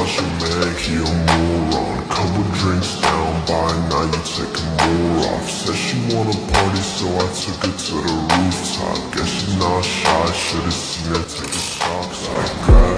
thought she meant he a moron. Couple drinks down by now you taking more off. Said she wanna party so I took her to the rooftop. Guess she's not shy, should've seen her take the socks off.